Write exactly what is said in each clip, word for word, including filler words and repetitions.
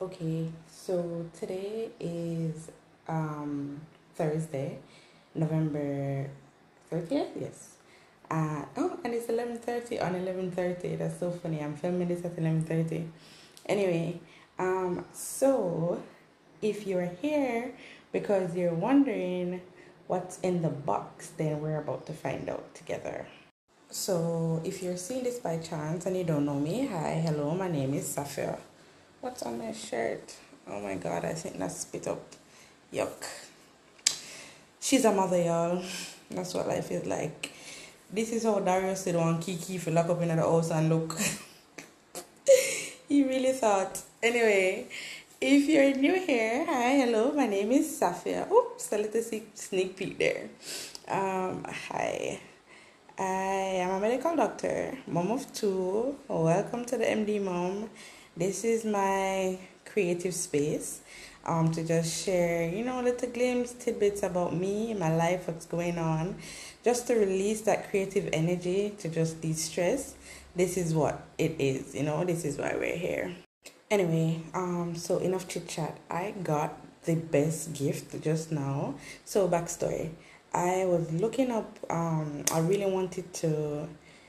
Okay, so today is um Thursday, November thirtieth. Yes. Uh, oh, and it's eleven thirty on eleven thirty. That's so funny. I'm filming this at eleven thirty. Anyway, um, so if you're here because you're wondering what's in the box, then we're about to find out together. So if you're seeing this by chance and you don't know me, hi, hello, my name is Safia. What's on my shirt? Oh my god, I think that's spit up. Yuck. She's a mother, y'all. That's what life is like. This is how Darius said on Kiki if you lock up in the house and look. He really thought. Anyway, if you're new here, hi, hello, my name is Safia. Oops, a little sneak peek there. Um, hi. I am a medical doctor, mom of two. Welcome to the M D Mom. This is my creative space um, to just share, you know, little glimpse, tidbits about me, my life, what's going on, just to release that creative energy, to just de-stress. This is what it is, you know, this is why we're here. Anyway, um, so enough chit chat. I got the best gift just now. So backstory. I was looking up, um, I really wanted to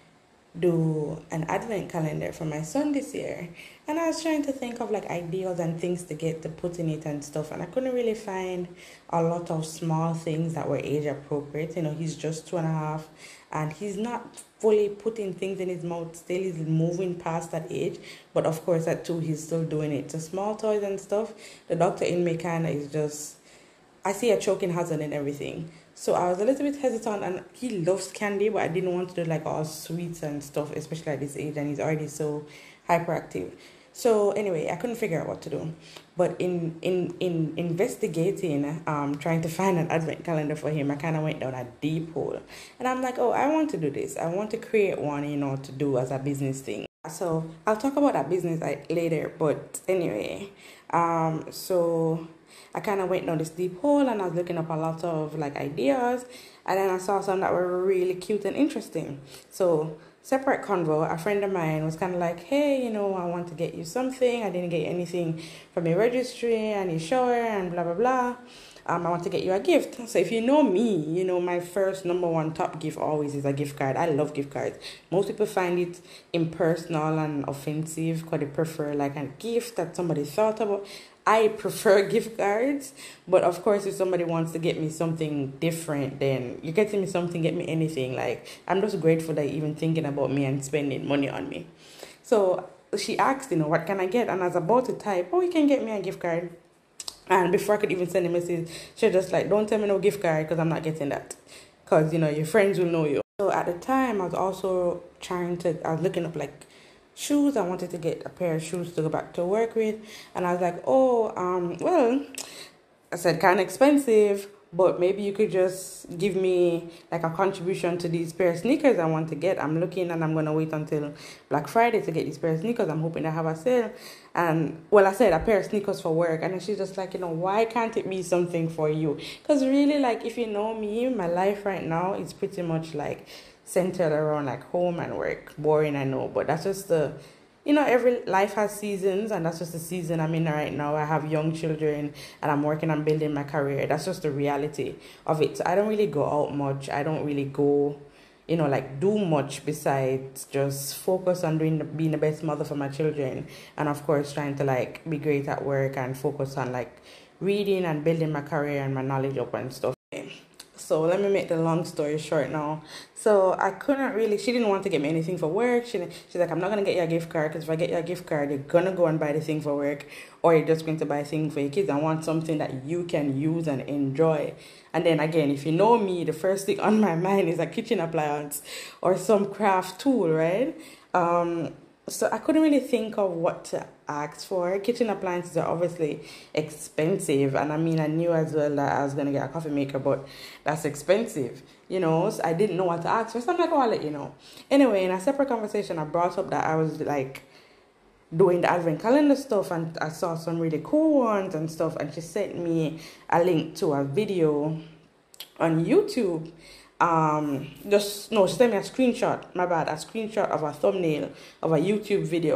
do an advent calendar for my son this year, and I was trying to think of like ideas and things to get to put in it and stuff, and I couldn't really find a lot of small things that were age appropriate. You know, he's just two and a half and he's not fully putting things in his mouth still. He's moving past that age, but of course at two he's still doing it. So small toys and stuff, the doctor in me kind of is just, I see a choking hazard and everything. So I was a little bit hesitant, and he loves candy, but I didn't want to do like all sweets and stuff, especially at this age, and he's already so hyperactive. So anyway, I couldn't figure out what to do. But in in in investigating, um, trying to find an advent calendar for him, I kind of went down a deep hole, and I'm like, oh, I want to do this. I want to create one, you know, to do as a business thing. So I'll talk about that business like later. But anyway, um, so I kind of went down this deep hole and I was looking up a lot of like ideas, and then I saw some that were really cute and interesting. So separate convo, a friend of mine was kind of like, hey, you know, I want to get you something. I didn't get anything from your registry and your shower and blah, blah, blah. Um, I want to get you a gift. So if you know me, you know my first number one top gift always is a gift card. I love gift cards. Most people find it impersonal and offensive because they prefer like a gift that somebody thought about. I prefer gift cards, but of course, if somebody wants to get me something different, then you're getting me something, get me anything. Like, I'm just grateful that you're even thinking about me and spending money on me. So she asked, you know, what can I get? And I was about to type, oh, you can get me a gift card. And before I could even send a message, she was just like, don't tell me no gift card because I'm not getting that. Because, you know, your friends will know you. So at the time, I was also trying to, I was looking up like shoes. I wanted to get a pair of shoes to go back to work with, and I was like, oh, um, well, I said kind of expensive, but maybe you could just give me like a contribution to these pair of sneakers I want to get. I'm looking and I'm going to wait until Black Friday to get these pair of sneakers. I'm hoping to have a sale. And well, I said a pair of sneakers for work, and then she's just like, you know, why can't it be something for you? Because really, like, if you know me, my life right now is pretty much like centered around like home and work. Boring, I know, but that's just the, you know, every life has seasons, and that's just the season I'm in right now. I have young children and I'm working on building my career. That's just the reality of it. So I don't really go out much. I don't really go, you know, like do much besides just focus on doing the, being the best mother for my children, and of course trying to like be great at work and focus on like reading and building my career and my knowledge up and stuff. So let me make the long story short now. So I couldn't really, she didn't want to get me anything for work. She, she's like, I'm not going to get you a gift card because if I get you a gift card, you're going to go and buy the thing for work, or you're just going to buy a thing for your kids. I want something that you can use and enjoy. And then again, if you know me, the first thing on my mind is a kitchen appliance or some craft tool, right? Um, So I couldn't really think of what to ask for. Kitchen appliances are obviously expensive. And I mean, I knew as well that I was going to get a coffee maker, but that's expensive, you know. So I didn't know what to ask for. So I'm like, oh, I'll let you know. Anyway, in a separate conversation, I brought up that I was like doing the advent calendar stuff, and I saw some really cool ones and stuff. And she sent me a link to a video on YouTube. Um, just, no, she sent me a screenshot, my bad, a screenshot of a thumbnail of a YouTube video.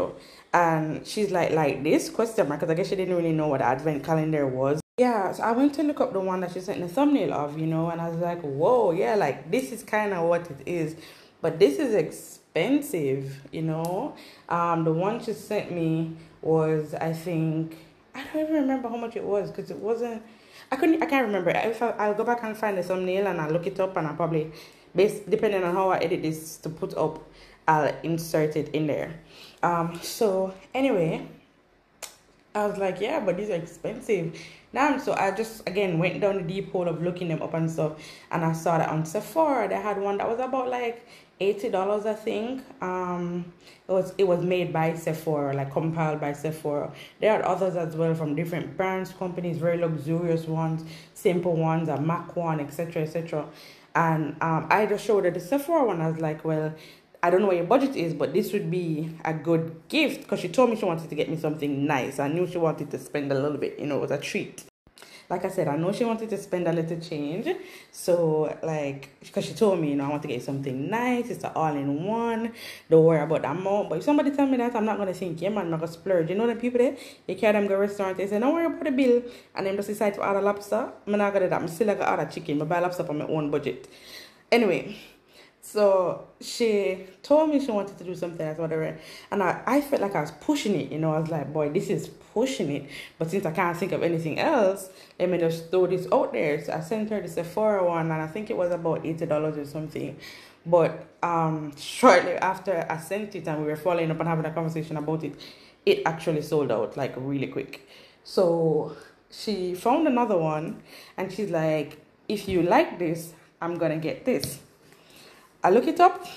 And she's like, like this question mark, because I guess she didn't really know what the advent calendar was. Yeah, so I went to look up the one that she sent the thumbnail of, you know, and I was like, whoa, yeah, like this is kind of what it is. But this is expensive, you know. Um, the one she sent me was, I think, I don't even remember how much it was, because it wasn't, I couldn't, I can't remember. If I, I'll go back and find the thumbnail and I'll look it up, and I'll probably, based, depending on how I edit this to put up, I'll insert it in there. Um, so anyway, I was like, yeah, but these are expensive. Now, so I just, again, went down the deep hole of looking them up and stuff. And I saw that on Sephora, they had one that was about like eighty dollars, I think. Um, it was it was made by Sephora, like compiled by Sephora. There are others as well from different brands, companies, very luxurious ones, simple ones, a MAC one, et cetera, et cetera. And um, I just showed her the Sephora one. I was like, well, I don't know what your budget is, but this would be a good gift, because she told me she wanted to get me something nice. I knew she wanted to spend a little bit, you know, it was a treat. Like I said, I know she wanted to spend a little change. So, like, because she told me, you know, I want to get something nice. It's an all-in-one. Don't worry about the amount. But if somebody tell me that, I'm not going to think, yeah, man, I'm not going to splurge. You know the people there? You carry them go to restaurant, they say, don't worry about the bill. And then just decide to order lobster. I'm not going to do that. I'm still like order chicken. I buy lobster on my own budget. Anyway. So she told me she wanted to do something else, whatever. And I, I felt like I was pushing it, you know. I was like, boy, this is pushing it. But since I can't think of anything else, let me just throw this out there. So I sent her the Sephora one, and I think it was about eighty dollars or something. But um, shortly after I sent it and we were following up and having a conversation about it, it actually sold out, like, really quick. So she found another one, and she's like, if you like this, I'm going to get this. I look it up.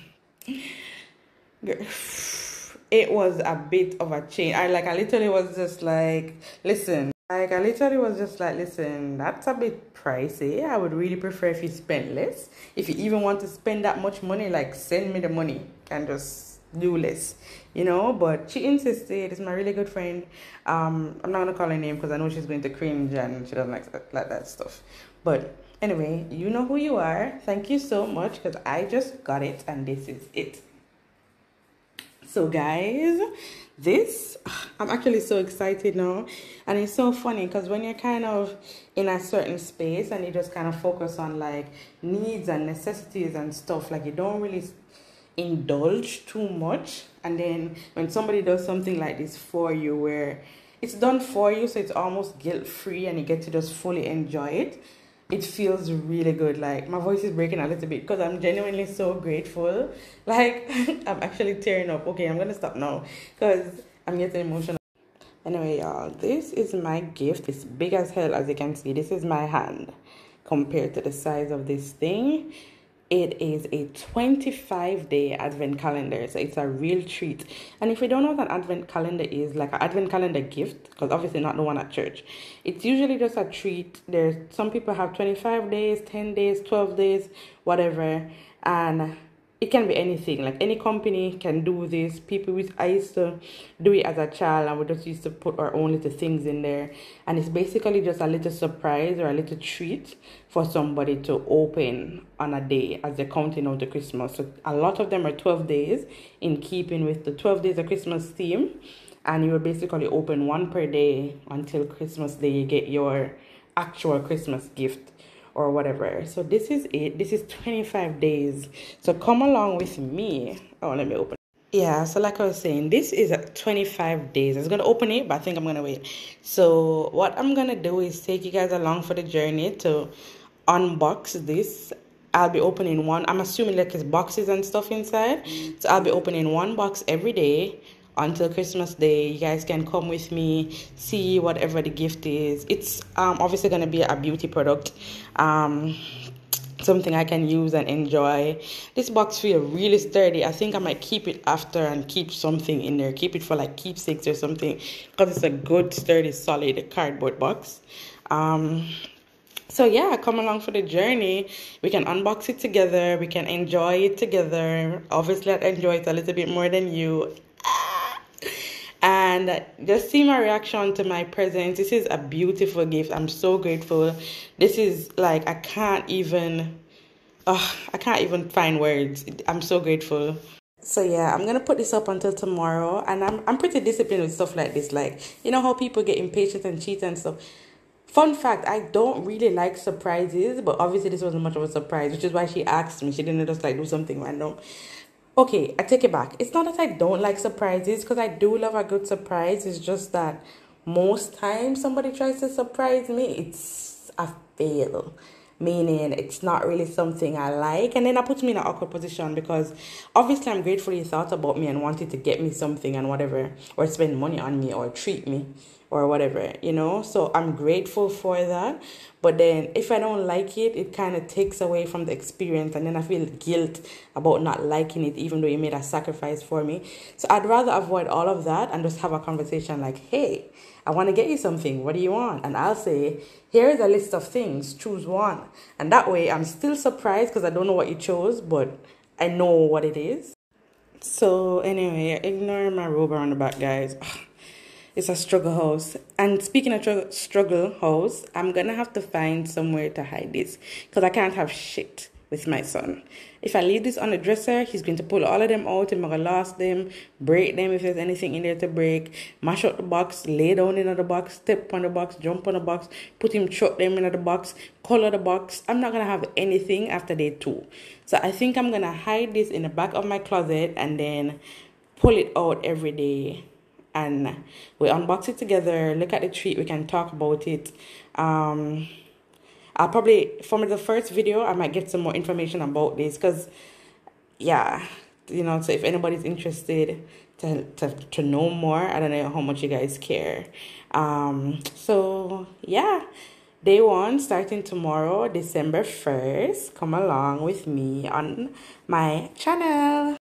It was a bit of a change. I like I literally was just like, listen. Like I literally was just like, listen, that's a bit pricey. I would really prefer if you spend less. If you even want to spend that much money, like send me the money. Can just do less, you know. But she insisted. It's my really good friend. Um, I'm not gonna call her name because I know she's going to cringe and she doesn't like like that stuff. But anyway, you know who you are. Thank you so much, because I just got it and this is it. So guys, this, I'm actually so excited now. And it's so funny because when you're kind of in a certain space and you just kind of focus on like needs and necessities and stuff, like you don't really indulge too much. And then when somebody does something like this for you, where it's done for you, so it's almost guilt-free and you get to just fully enjoy it, it feels really good. Like my voice is breaking a little bit because I'm genuinely so grateful. Like I'm actually tearing up. Okay, I'm gonna stop now because I'm getting emotional. Anyway, y'all, this is my gift. It's big as hell, as you can see. This is my hand compared to the size of this thing. It is a twenty-five day advent calendar, so it's a real treat. And if you don't know what an advent calendar is, like an advent calendar gift, because obviously not the one at church, it's usually just a treat. There's some people have twenty-five days, ten days, twelve days, whatever, and it can be anything. Like any company can do this. People, with I used to do it as a child, and we just used to put our own little things in there, and it's basically just a little surprise or a little treat for somebody to open on a day as they're counting out to Christmas. So a lot of them are twelve days, in keeping with the twelve days of Christmas theme, and you will basically open one per day until Christmas Day. You get your actual Christmas gift or whatever. So this is it. This is twenty-five days. So come along with me. Oh, let me open. Yeah, so like I was saying, this is twenty-five days. I was going to open it, but I think I'm going to wait. So what I'm going to do is take you guys along for the journey to unbox this. I'll be opening one. I'm assuming like it's boxes and stuff inside. So I'll be opening one box every day until Christmas Day. You guys can come with me, see whatever the gift is. It's um obviously going to be a beauty product, um something I can use and enjoy. This box feels really sturdy. I think I might keep it after and keep something in there, keep it for like keepsakes or something, because it's a good sturdy solid cardboard box. um So yeah, come along for the journey. We can unbox it together. We can enjoy it together. Obviously, I enjoy it a little bit more than you. And just see my reaction to my presents. This is a beautiful gift. I'm so grateful. This is like, I can't even, oh, I can't even find words. I'm so grateful. So yeah, I'm gonna put this up until tomorrow, and I'm I'm pretty disciplined with stuff like this. Like, you know how people get impatient and cheat and stuff. Fun fact, I don't really like surprises, but obviously this wasn't much of a surprise, which is why she asked me. She didn't just like do something random. Okay, I take it back. It's not that I don't like surprises, because I do love a good surprise. It's just that most times somebody tries to surprise me, it's a fail. Meaning it's not really something I like. And then that puts me in an awkward position, because obviously I'm grateful you thought about me and wanted to get me something and whatever, or spend money on me or treat me or whatever, you know. So I'm grateful for that. But then if I don't like it, it kind of takes away from the experience, and then I feel guilt about not liking it, even though you made a sacrifice for me. So I'd rather avoid all of that and just have a conversation like, hey, I want to get you something. What do you want? And I'll say, here's a list of things. Choose one. And that way I'm still surprised because I don't know what you chose, but I know what it is. So anyway, ignore my robe around the back, guys. It's a struggle house. And speaking of tr- struggle house, I'm going to have to find somewhere to hide this, because I can't have shit with my son. If I leave this on the dresser, he's going to pull all of them out. I'm going to lose them, break them if there's anything in there to break, mash up the box, lay down in the box, step on the box, jump on the box, put him, chuck them in the box, color the box. I'm not going to have anything after day two. So I think I'm going to hide this in the back of my closet and then pull it out every day. And we unbox it together, look at the treat, we can talk about it. Um, I'll probably, for the first video, I might get some more information about this, because, yeah, you know, so if anybody's interested to, to, to know more, I don't know how much you guys care. Um, so, yeah, day one starting tomorrow, December first. Come along with me on my channel.